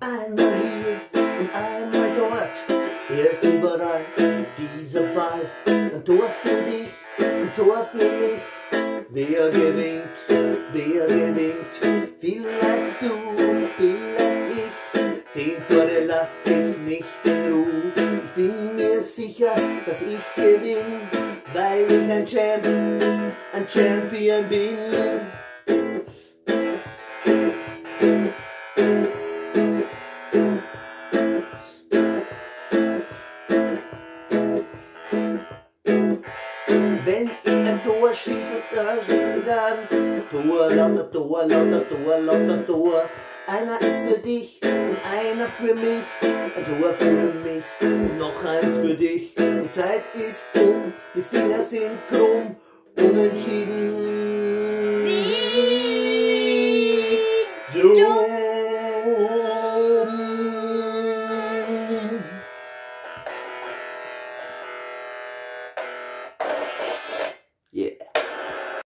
Einmal hier und einmal dort, er ist überall, dieser Ball. Ein Tor für dich, ein Tor für mich. Wer gewinnt, wer gewinnt? Vielleicht du, vielleicht ich. 10 Tore lass dich nicht in Ruhe. Ich bin mir sicher, dass ich gewinn, weil ich ein Champion bin. Wenn ich ein Tor schieße, dann Tor, lauter Tor, lauter Tor, lauter Tor. Einer ist für dich und einer für mich. Ein Tor für mich und noch eins für dich. Die Zeit ist um, die Finger sind krumm. Unentschieden